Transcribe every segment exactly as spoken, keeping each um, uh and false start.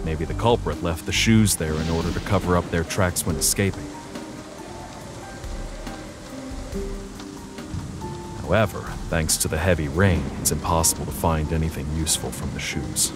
Maybe the culprit left the shoes there in order to cover up their tracks when escaping. However, thanks to the heavy rain, it's impossible to find anything useful from the shoes.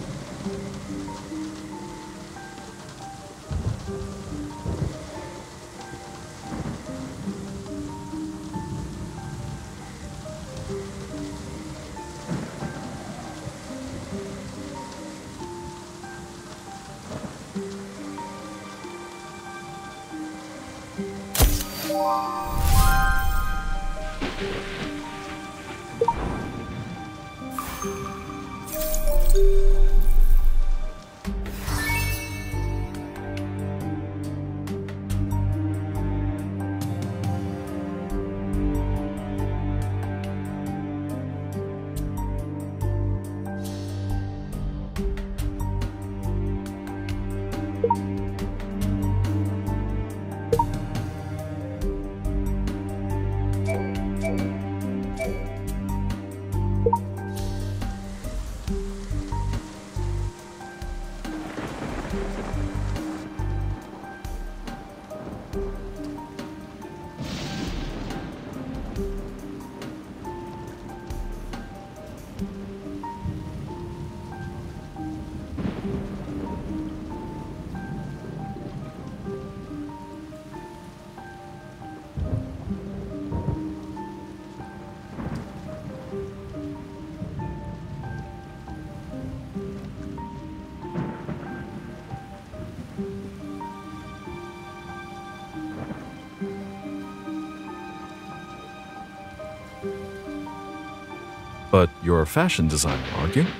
But you're a fashion designer, aren't you?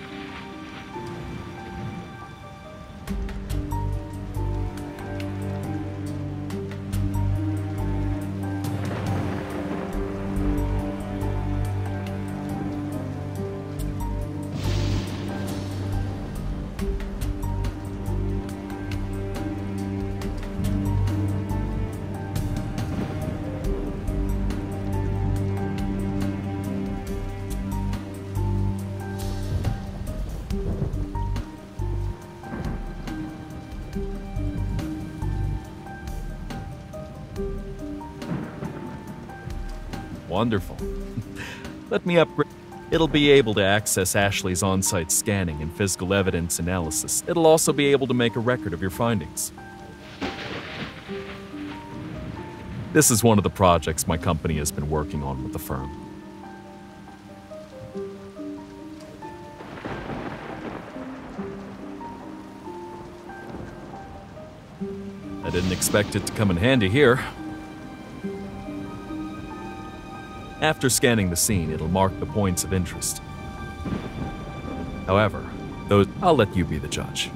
Wonderful. Let me upgrade. It'll be able to access Ashley's on-site scanning and physical evidence analysis. It'll also be able to make a record of your findings. This is one of the projects my company has been working on with the firm. I didn't expect it to come in handy here. After scanning the scene, it'll mark the points of interest. However, those I'll let you be the judge.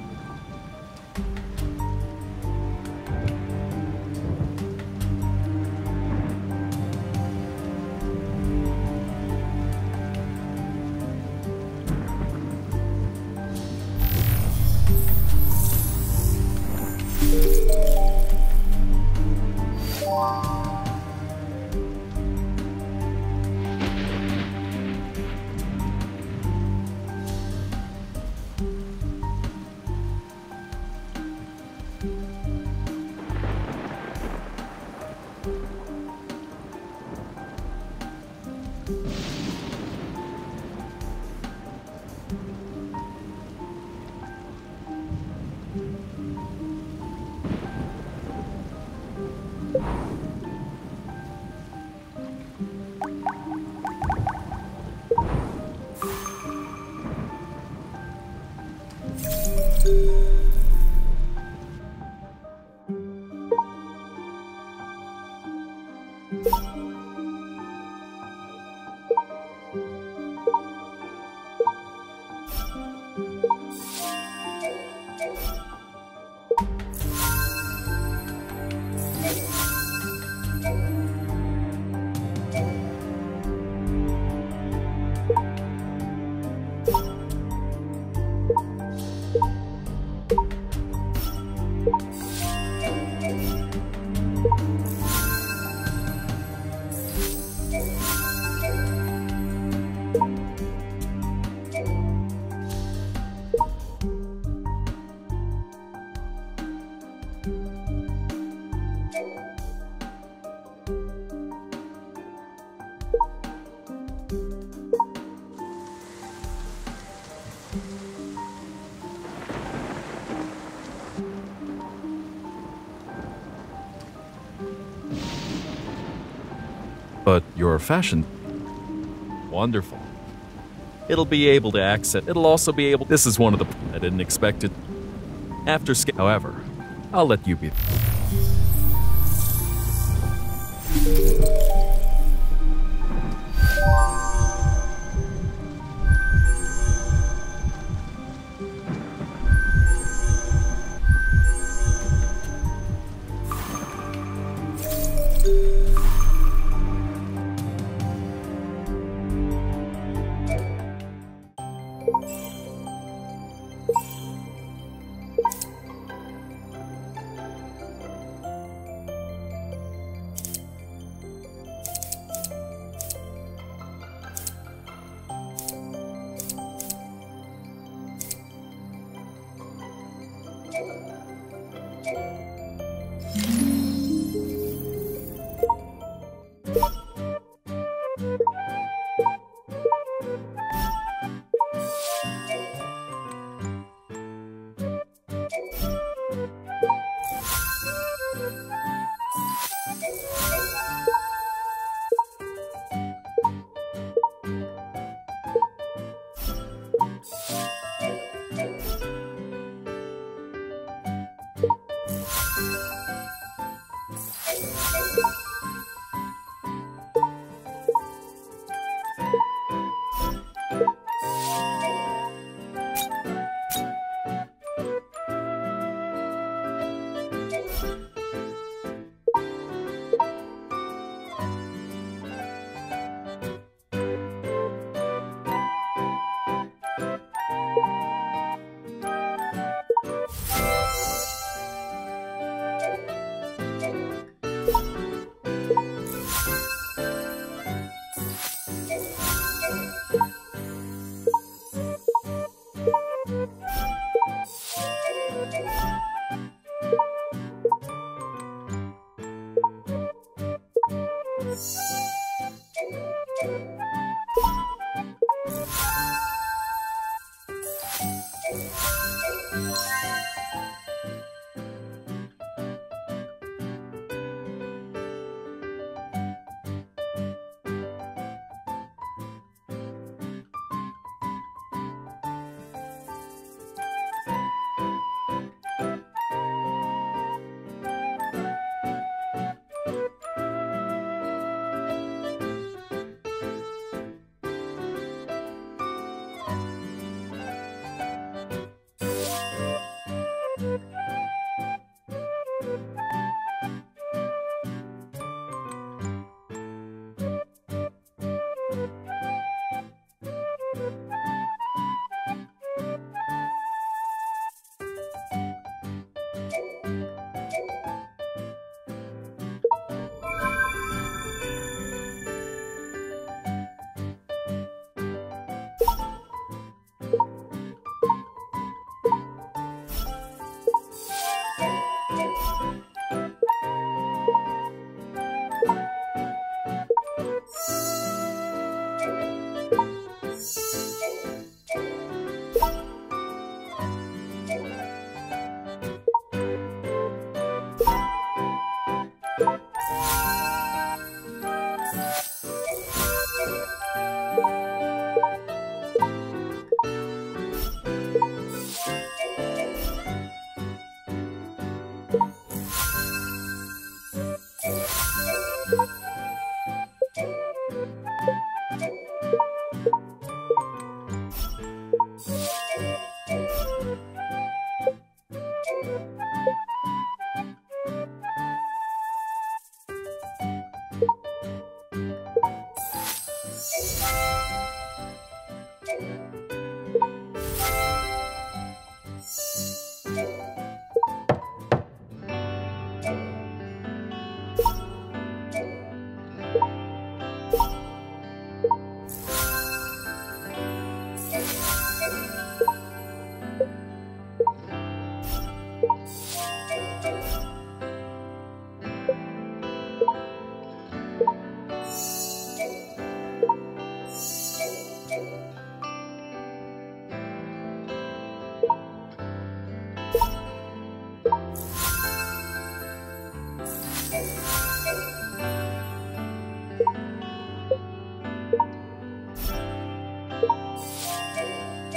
but your fashion... Wonderful. It'll be able to access... It'll also be able... This is one of the... I didn't expect it. After sca... However, I'll let you be...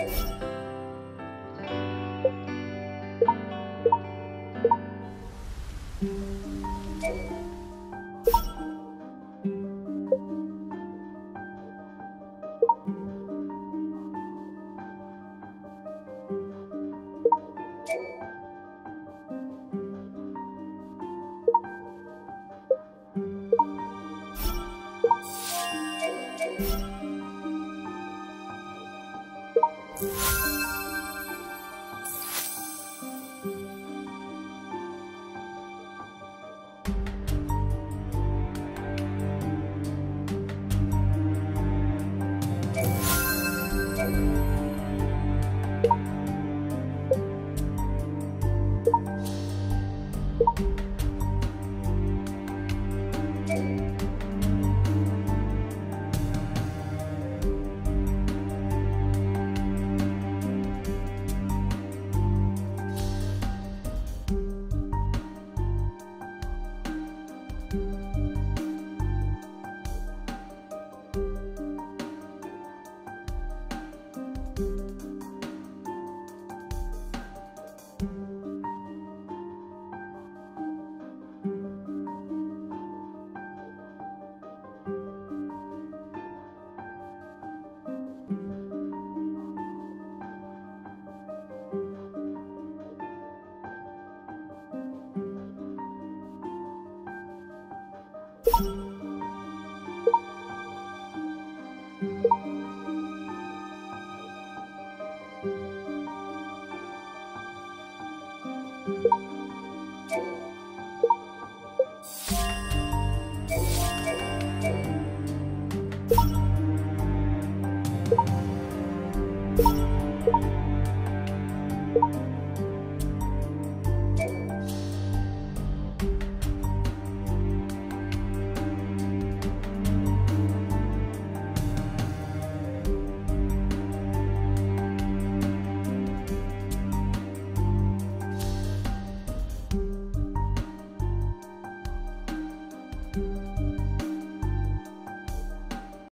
You